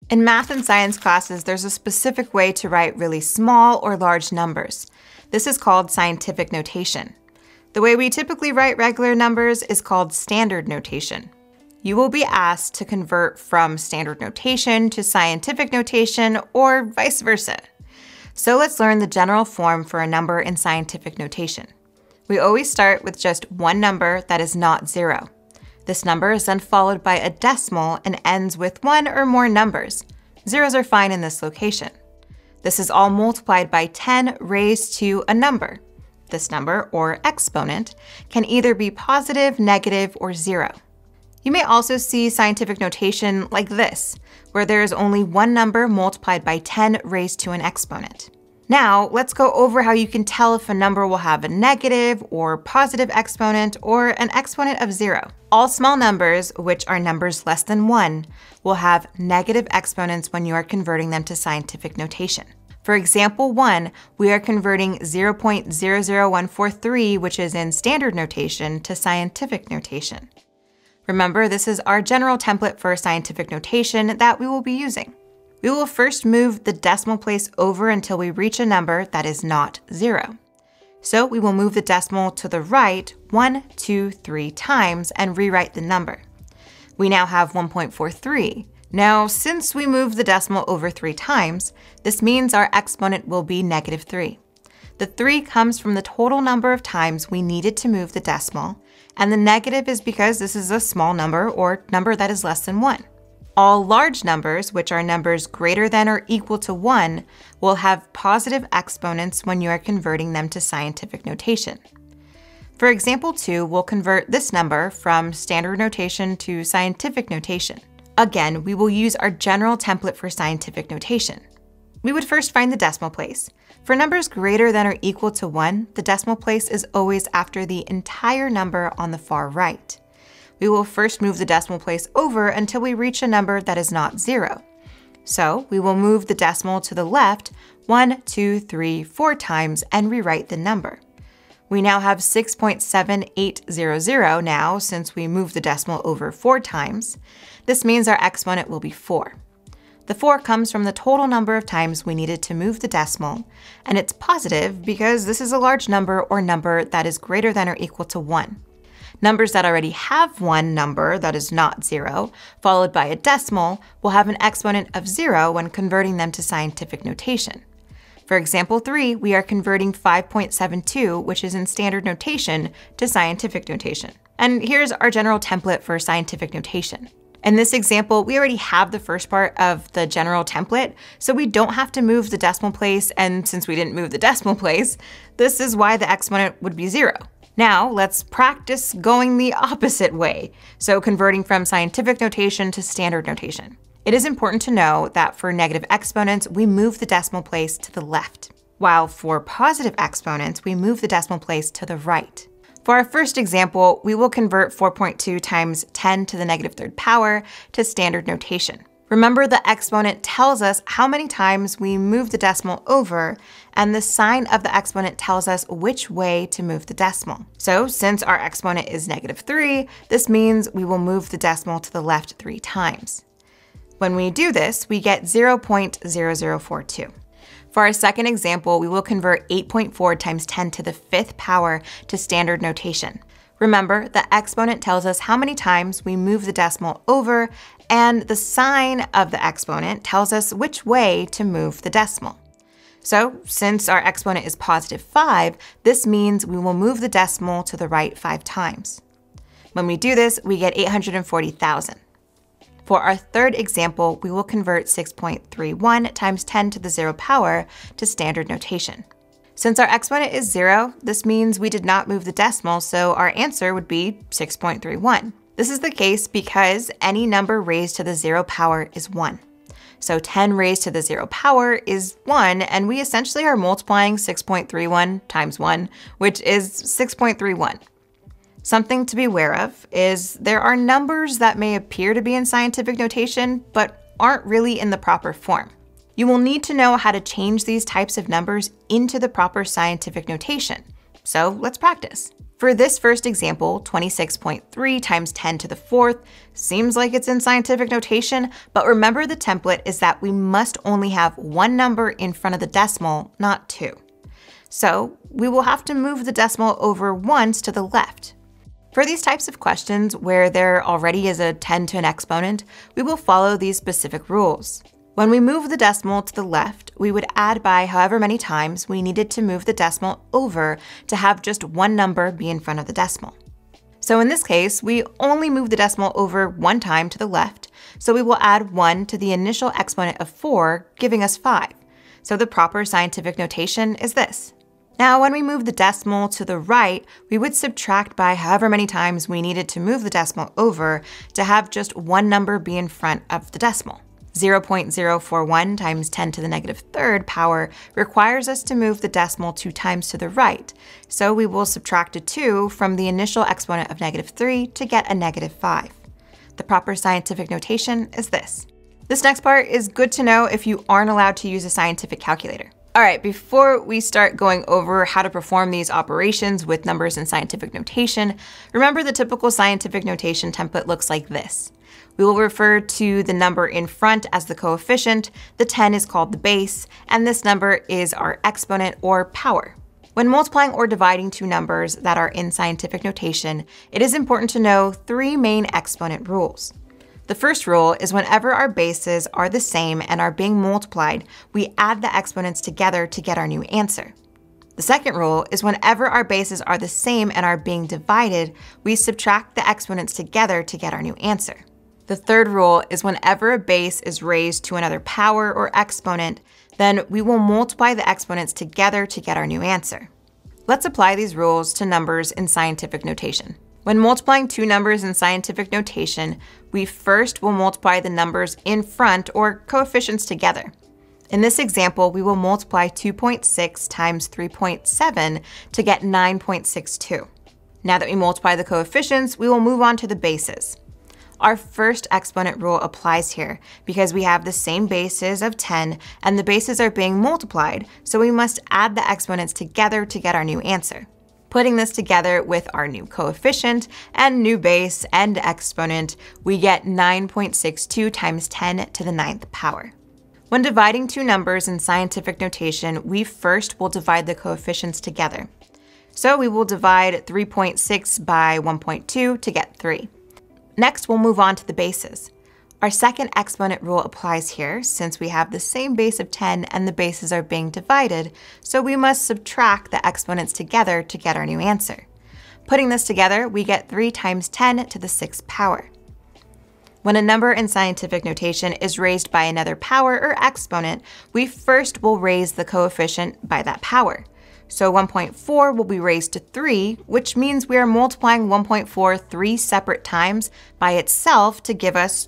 In math and science classes, there's a specific way to write really small or large numbers. This is called scientific notation. The way we typically write regular numbers is called standard notation. You will be asked to convert from standard notation to scientific notation or vice versa. So let's learn the general form for a number in scientific notation. We always start with just one number that is not 0. This number is then followed by a decimal and ends with one or more numbers. Zeros are fine in this location. This is all multiplied by 10 raised to a number. This number, or exponent, can either be positive, negative, or 0. You may also see scientific notation like this, where there is only one number multiplied by 10 raised to an exponent. Now, let's go over how you can tell if a number will have a negative or positive exponent or an exponent of 0. All small numbers, which are numbers less than 1, will have negative exponents when you are converting them to scientific notation. For example 1, we are converting 0.00143, which is in standard notation, to scientific notation. Remember, this is our general template for scientific notation that we will be using. We will first move the decimal place over until we reach a number that is not 0. So we will move the decimal to the right 1, 2, 3 times and rewrite the number. We now have 1.43. Now, since we moved the decimal over 3 times, this means our exponent will be negative 3. The 3 comes from the total number of times we needed to move the decimal, and the negative is because this is a small number or number that is less than 1. All large numbers, which are numbers greater than or equal to 1, will have positive exponents when you are converting them to scientific notation. For example 2, we'll convert this number from standard notation to scientific notation. Again, we will use our general template for scientific notation. We would first find the decimal place. For numbers greater than or equal to 1, the decimal place is always after the entire number on the far right. We will first move the decimal place over until we reach a number that is not 0. So we will move the decimal to the left 1, 2, 3, 4 times and rewrite the number. We now have 6.7800 now since we moved the decimal over 4 times. This means our exponent will be 4. The 4 comes from the total number of times we needed to move the decimal, and it's positive because this is a large number or number that is greater than or equal to 1. Numbers that already have one number that is not 0, followed by a decimal, will have an exponent of 0 when converting them to scientific notation. For example 3, we are converting 5.72, which is in standard notation, to scientific notation. And here's our general template for scientific notation. In this example, we already have the first part of the general template, so we don't have to move the decimal place, and since we didn't move the decimal place, this is why the exponent would be 0. Now, let's practice going the opposite way, so converting from scientific notation to standard notation. It is important to know that for negative exponents, we move the decimal place to the left, while for positive exponents, we move the decimal place to the right. For our first example, we will convert 4.2 times 10 to the negative third power to standard notation. Remember, the exponent tells us how many times we move the decimal over, and the sign of the exponent tells us which way to move the decimal. So since our exponent is negative 3, this means we will move the decimal to the left 3 times. When we do this, we get 0.0042. For our second example, we will convert 8.4 times 10 to the 5th power to standard notation. Remember, the exponent tells us how many times we move the decimal over, and the sign of the exponent tells us which way to move the decimal. So, since our exponent is positive 5, this means we will move the decimal to the right 5 times. When we do this, we get 840,000. For our third example, we will convert 6.31 times 10 to the 0 power to standard notation. Since our exponent is 0, this means we did not move the decimal, so our answer would be 6.31. This is the case because any number raised to the 0 power is 1. So 10 raised to the 0 power is 1, and we essentially are multiplying 6.31 times 1, which is 6.31. Something to be aware of is there are numbers that may appear to be in scientific notation, but aren't really in the proper form. You will need to know how to change these types of numbers into the proper scientific notation. So let's practice. For this first example, 26.3 times 10 to the fourth seems like it's in scientific notation, but remember the template is that we must only have one number in front of the decimal, not two. So we will have to move the decimal over once to the left. For these types of questions where there already is a 10 to an exponent, we will follow these specific rules. When we move the decimal to the left, we would add by however many times we needed to move the decimal over to have just one number be in front of the decimal. So in this case, we only move the decimal over one time to the left, so we will add 1 to the initial exponent of 4, giving us 5. So the proper scientific notation is this. Now, when we move the decimal to the right, we would subtract by however many times we needed to move the decimal over to have just one number be in front of the decimal. 0.041 times 10 to the negative third power requires us to move the decimal 2 times to the right, so we will subtract a 2 from the initial exponent of negative 3 to get a negative 5. The proper scientific notation is this. This next part is good to know if you aren't allowed to use a scientific calculator. All right, before we start going over how to perform these operations with numbers in scientific notation, remember the typical scientific notation template looks like this. We will refer to the number in front as the coefficient, the 10 is called the base, and this number is our exponent or power. When multiplying or dividing two numbers that are in scientific notation, it is important to know 3 main exponent rules. The first rule is whenever our bases are the same and are being multiplied, we add the exponents together to get our new answer. The second rule is whenever our bases are the same and are being divided, we subtract the exponents together to get our new answer. The third rule is whenever a base is raised to another power or exponent, then we will multiply the exponents together to get our new answer. Let's apply these rules to numbers in scientific notation. When multiplying two numbers in scientific notation, we first will multiply the numbers in front or coefficients together. In this example, we will multiply 2.6 times 3.7 to get 9.62. Now that we multiply the coefficients, we will move on to the bases. Our first exponent rule applies here because we have the same bases of 10 and the bases are being multiplied, so we must add the exponents together to get our new answer. Putting this together with our new coefficient and new base and exponent, we get 9.62 times 10 to the 9th power. When dividing two numbers in scientific notation, we first will divide the coefficients together. So we will divide 3.6 by 1.2 to get 3. Next, we'll move on to the bases. Our second exponent rule applies here since we have the same base of 10 and the bases are being divided, so we must subtract the exponents together to get our new answer. Putting this together, we get 3 times 10 to the 6th power. When a number in scientific notation is raised by another power or exponent, we first will raise the coefficient by that power. So 1.4 will be raised to 3, which means we are multiplying 1.4 3 separate times by itself to give us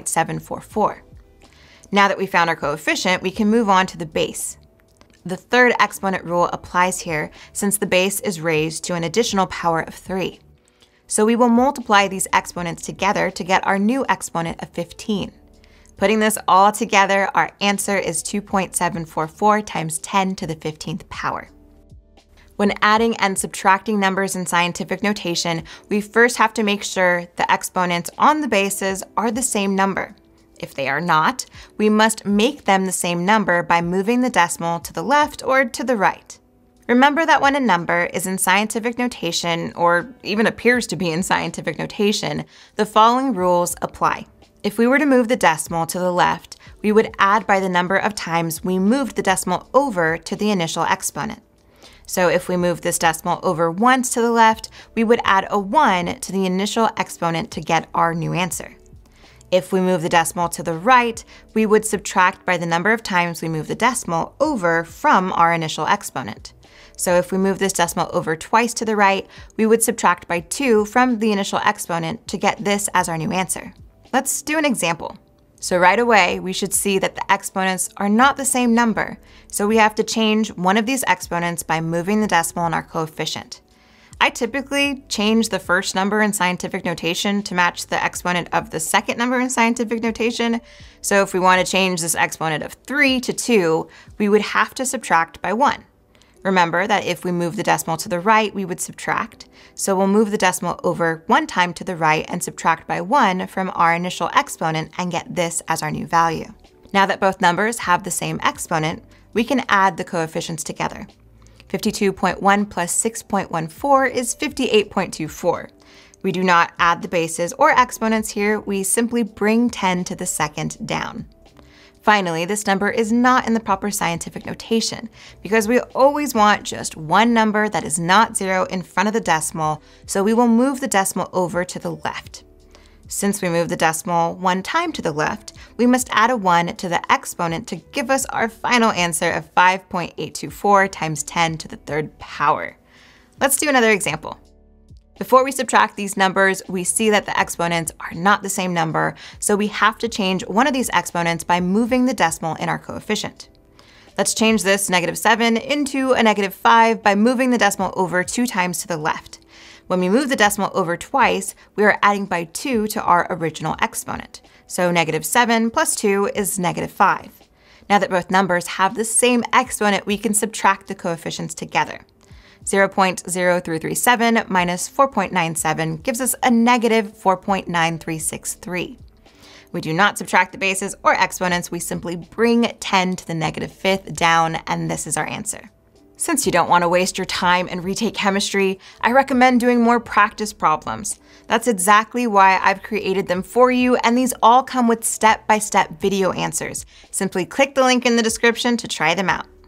2.744. Now that we found our coefficient, we can move on to the base. The third exponent rule applies here since the base is raised to an additional power of 3. So we will multiply these exponents together to get our new exponent of 15. Putting this all together, our answer is 2.744 times 10 to the 15th power. When adding and subtracting numbers in scientific notation, we first have to make sure the exponents on the bases are the same number. If they are not, we must make them the same number by moving the decimal to the left or to the right. Remember that when a number is in scientific notation, or even appears to be in scientific notation, the following rules apply. If we were to move the decimal to the left, we would add by the number of times we moved the decimal over to the initial exponent. So if we move this decimal over once to the left, we would add a 1 to the initial exponent to get our new answer. If we move the decimal to the right, we would subtract by the number of times we move the decimal over from our initial exponent. So if we move this decimal over twice to the right, we would subtract by 2 from the initial exponent to get this as our new answer. Let's do an example. So right away, we should see that the exponents are not the same number, so we have to change one of these exponents by moving the decimal in our coefficient. I typically change the first number in scientific notation to match the exponent of the second number in scientific notation, so if we want to change this exponent of 3 to 2, we would have to subtract by 1. Remember that if we move the decimal to the right, we would subtract. So we'll move the decimal over 1 time to the right and subtract by 1 from our initial exponent and get this as our new value. Now that both numbers have the same exponent, we can add the coefficients together. 52.1 plus 6.14 is 58.24. We do not add the bases or exponents here, we simply bring 10 to the second down. Finally, this number is not in the proper scientific notation because we always want just one number that is not 0 in front of the decimal, so we will move the decimal over to the left. Since we move the decimal 1 time to the left, we must add a 1 to the exponent to give us our final answer of 5.824 times 10 to the 3rd power. Let's do another example. Before we subtract these numbers, we see that the exponents are not the same number, so we have to change one of these exponents by moving the decimal in our coefficient. Let's change this -7 into a -5 by moving the decimal over 2 times to the left. When we move the decimal over twice, we are adding by 2 to our original exponent. So -7 plus 2 is -5. Now that both numbers have the same exponent, we can subtract the coefficients together. 0.0337 minus 4.97 gives us a -4.9363. We do not subtract the bases or exponents, we simply bring 10 to the -5th down, and this is our answer. Since you don't want to waste your time and retake chemistry, I recommend doing more practice problems. That's exactly why I've created them for you, and these all come with step-by-step video answers. Simply click the link in the description to try them out.